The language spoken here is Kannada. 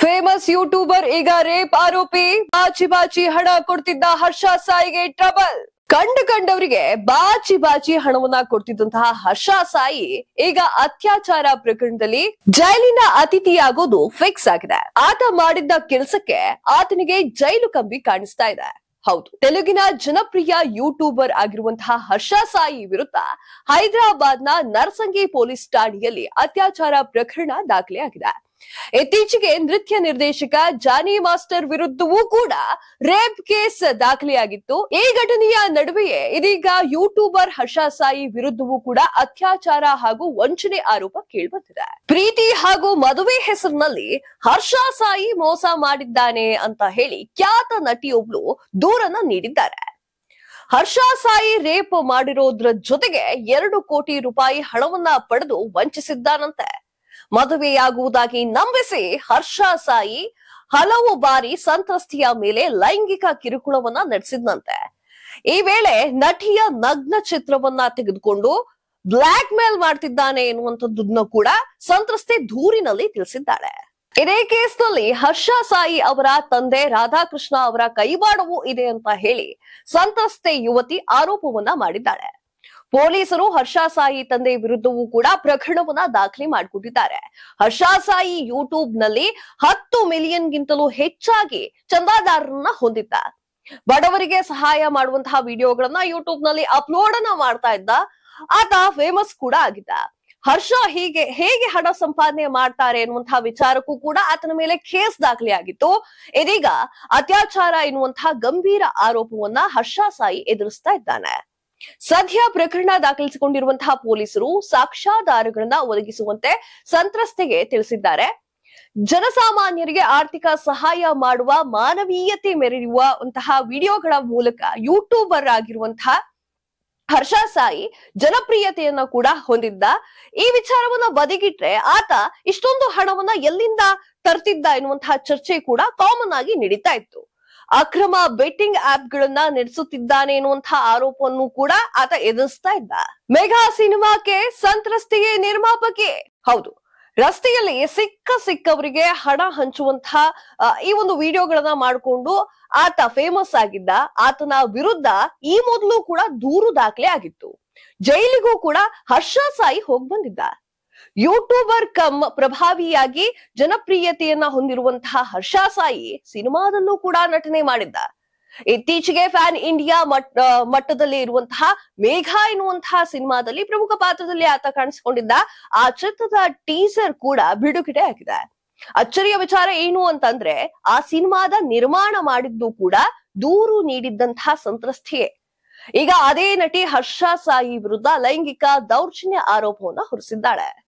ಫೇಮಸ್ ಯೂಟ್ಯೂಬರ್ ಈಗ ರೇಪ್ ಆರೋಪಿ ಬಾಚಿ ಬಾಚಿ ಹಣ ಕೊಡ್ತಿದ್ದ ಹರ್ಷ ಸಾಯಿಗೆ ಟ್ರಬಲ್. ಕಂಡವರಿಗೆ ಬಾಚಿ ಹಣವನ್ನ ಕೊಡ್ತಿದ್ದಂತಹ ಹರ್ಷ ಸಾಯಿ ಈಗ ಅತ್ಯಾಚಾರ ಪ್ರಕರಣದಲ್ಲಿ ಜೈಲಿನ ಅತಿಥಿಯಾಗೋದು ಫಿಕ್ಸ್ ಆಗಿದೆ. ಆತ ಮಾಡಿದ್ದ ಕೆಲಸಕ್ಕೆ ಆತನಿಗೆ ಜೈಲು ಕಂಬಿ ಕಾಣಿಸ್ತಾ ಇದೆ. ಹೌದು, ತೆಲುಗಿನ ಜನಪ್ರಿಯ ಯೂಟ್ಯೂಬರ್ ಆಗಿರುವಂತಹ ಹರ್ಷ ಸಾಯಿ ವಿರುದ್ಧ ಹೈದರಾಬಾದ್ನ ನರ್ಸಂಗಿ ಪೊಲೀಸ್ ಠಾಣೆಯಲ್ಲಿ ಅತ್ಯಾಚಾರ ಪ್ರಕರಣ ದಾಖಲೆಯಾಗಿದೆ. ಇತ್ತೀಚೆಗೆ ನೃತ್ಯ ನಿರ್ದೇಶಕ ಜಾನಿ ಮಾಸ್ಟರ್ ವಿರುದ್ಧವೂ ಕೂಡ ರೇಪ್ ಕೇಸ್ ದಾಖಲೆಯಾಗಿತ್ತು. ಈ ಘಟನೆಯ ನಡುವೆಯೇ ಇದೀಗ ಯೂಟ್ಯೂಬರ್ ಹರ್ಷ ಸಾಯಿ ವಿರುದ್ಧವೂ ಕೂಡ ಅತ್ಯಾಚಾರ ಹಾಗೂ ವಂಚನೆ ಆರೋಪ ಕೇಳಿಬಂದಿದೆ. ಪ್ರೀತಿ ಹಾಗೂ ಮದುವೆ ಹೆಸರಿನಲ್ಲಿ ಹರ್ಷ ಸಾಯಿ ಮೋಸ ಮಾಡಿದ್ದಾನೆ ಅಂತ ಹೇಳಿ ಖ್ಯಾತ ನಟಿಯೊಬ್ಳು ದೂರನ್ನ ನೀಡಿದ್ದಾರೆ. ಹರ್ಷ ಸಾಯಿ ರೇಪ್ ಮಾಡಿರೋದ್ರ ಜೊತೆಗೆ 2 ಕೋಟಿ ರೂಪಾಯಿ ಹಣವನ್ನ ಪಡೆದು ವಂಚಿಸಿದ್ದಾನಂತೆ. ಮದುವೆಯಾಗುವುದಾಗಿ ನಂಬಿಸಿ ಹರ್ಷ ಸಾಯಿ ಹಲವು ಬಾರಿ ಸಂತ್ರಸ್ತೆಯ ಮೇಲೆ ಲೈಂಗಿಕ ಕಿರುಕುಳವನ್ನ ನಡೆಸಿದ್ನಂತೆ. ಈ ವೇಳೆ ನಟಿಯ ನಗ್ನ ಚಿತ್ರವನ್ನ ತೆಗೆದುಕೊಂಡು ಬ್ಲಾಕ್ ಮೇಲ್ ಮಾಡ್ತಿದ್ದಾನೆ ಎನ್ನುವಂಥದ್ದನ್ನ ಕೂಡ ಸಂತ್ರಸ್ತೆ ದೂರಿನಲ್ಲಿ ತಿಳಿಸಿದ್ದಾಳೆ. ಇದೇ ಕೇಸ್ನಲ್ಲಿ ಹರ್ಷ ಸಾಯಿ ಅವರ ತಂದೆ ರಾಧಾಕೃಷ್ಣ ಅವರ ಕೈವಾಡವೂ ಇದೆ ಅಂತ ಹೇಳಿ ಸಂತ್ರಸ್ತೆ ಯುವತಿ ಆರೋಪವನ್ನ ಮಾಡಿದ್ದಾಳೆ. ಪೊಲೀಸರು ಹರ್ಷ ಸಾಯಿ ತಂದೆ ವಿರುದ್ಧವೂ ಕೂಡ ಪ್ರಕರಣವನ್ನ ದಾಖಲೆ ಮಾಡಿಕೊಂಡಿದ್ದಾರೆ. ಹರ್ಷ ಸಾಯಿ ಯೂಟ್ಯೂಬ್ ನಲ್ಲಿ 10 ಮಿಲಿಯನ್ ಗಿಂತಲೂ ಹೆಚ್ಚಾಗಿ ಚಂದಾದಾರರನ್ನ ಹೊಂದಿದ್ದ. ಬಡವರಿಗೆ ಸಹಾಯ ಮಾಡುವಂತಹ ವಿಡಿಯೋಗಳನ್ನ ಯೂಟ್ಯೂಬ್ ನಲ್ಲಿ ಅಪ್ಲೋಡ್ ಅನ್ನ ಮಾಡ್ತಾ ಇದ್ದ. ಆತ ಫೇಮಸ್ ಕೂಡ ಆಗಿದ್ದ. ಹರ್ಷ ಹೇಗೆ ಹಣ ಸಂಪಾದನೆ ಮಾಡ್ತಾರೆ ಎನ್ನುವಂತಹ ವಿಚಾರಕ್ಕೂ ಕೂಡ ಆತನ ಮೇಲೆ ಕೇಸ್ ದಾಖಲೆಯಾಗಿತ್ತು. ಇದೀಗ ಅತ್ಯಾಚಾರ ಎನ್ನುವಂತಹ ಗಂಭೀರ ಆರೋಪವನ್ನ ಹರ್ಷ ಸಾಯಿ ಎದುರಿಸ್ತಾ ಇದ್ದಾನೆ. ಸದ್ಯ ಪ್ರಕರಣ ದಾಖಲಿಸಿಕೊಂಡಿರುವಂತಹ ಪೊಲೀಸರು ಸಾಕ್ಷ್ಯಾಧಾರಗಳನ್ನ ಒದಗಿಸುವಂತೆ ಸಂತ್ರಸ್ತೆಗೆ ತಿಳಿಸಿದ್ದಾರೆ. ಜನಸಾಮಾನ್ಯರಿಗೆ ಆರ್ಥಿಕ ಸಹಾಯ ಮಾಡುವ ಮಾನವೀಯತೆ ಮೆರೆಯುವಂತಹ ವಿಡಿಯೋಗಳ ಮೂಲಕ ಯೂಟ್ಯೂಬರ್ ಆಗಿರುವಂತಹ ಹರ್ಷ ಸಾಯಿ ಜನಪ್ರಿಯತೆಯನ್ನ ಕೂಡ ಹೊಂದಿದ್ದ. ಈ ವಿಚಾರವನ್ನ ಬದಿಗಿಟ್ರೆ ಆತ ಇಷ್ಟೊಂದು ಹಣವನ್ನ ಎಲ್ಲಿಂದ ತರ್ತಿದ್ದ ಎನ್ನುವಂತಹ ಚರ್ಚೆ ಕೂಡ ಕಾಮನ್ ಆಗಿ ನಡೀತಾ ಇತ್ತು. ಅಕ್ರಮ ಬೆಟ್ಟಿಂಗ್ ಆಪ್ ಗಳನ್ನ ನಡೆಸುತ್ತಿದ್ದಾನೆ ಎನ್ನುವಂತಹ ಆರೋಪವನ್ನು ಕೂಡ ಆತ ಎದುರಿಸ್ತಾ ಇದ್ದ. ಮೆಗಾ ಸಿನಿಮಾಕ್ಕೆ ಸಂತ್ರಸ್ತೆಯೇ ನಿರ್ಮಾಪಕಿ. ಹೌದು, ರಸ್ತೆಯಲ್ಲಿ ಸಿಕ್ಕವರಿಗೆ ಹಣ ಹಂಚುವಂತಹ ಈ ಒಂದು ವಿಡಿಯೋಗಳನ್ನ ಮಾಡಿಕೊಂಡು ಆತ ಫೇಮಸ್ ಆಗಿದ್ದ. ಆತನ ವಿರುದ್ಧ ಈ ಮೊದಲು ಕೂಡ ದೂರು ದಾಖಲೆ ಆಗಿತ್ತು. ಜೈಲಿಗೂ ಕೂಡ ಹರ್ಷ ಸಾಯಿ ಹೋಗಿ ಬಂದಿದ್ದ. ಯೂಟ್ಯೂಬರ್ ಕಮ್ ಪ್ರಭಾವಿಯಾಗಿ ಜನಪ್ರಿಯತೆಯನ್ನ ಹೊಂದಿರುವಂತಹ ಹರ್ಷ ಸಾಯಿ ಸಿನಿಮಾದಲ್ಲೂ ಕೂಡ ನಟನೆ ಮಾಡಿದ್ದ. ಇತ್ತೀಚೆಗೆ ಫ್ಯಾನ್ ಇಂಡಿಯಾ ಮಟ್ಟದಲ್ಲಿ ಇರುವಂತಹ ಮೇಘ ಎನ್ನುವಂತಹ ಸಿನಿಮಾದಲ್ಲಿ ಪ್ರಮುಖ ಪಾತ್ರದಲ್ಲಿ ಆತ ಕಾಣಿಸಿಕೊಂಡಿದ್ದ. ಆ ಚಿತ್ರದ ಟೀಸರ್ ಕೂಡ ಬಿಡುಗಡೆ ಆಗಿದೆ. ಅಚ್ಚರಿಯ ವಿಚಾರ ಏನು ಅಂತಂದ್ರೆ ಆ ಸಿನಿಮಾದ ನಿರ್ಮಾಣ ಮಾಡಿದ್ದು ಕೂಡ ದೂರು ನೀಡಿದ್ದಂತಹ ಸಂತ್ರಸ್ತೆಯೇ. ಈಗ ಅದೇ ನಟಿ ಹರ್ಷ ಸಾಯಿ ವಿರುದ್ಧ ಲೈಂಗಿಕ ದೌರ್ಜನ್ಯ ಆರೋಪವನ್ನ ಹೊರಿಸಿದ್ದಾಳೆ.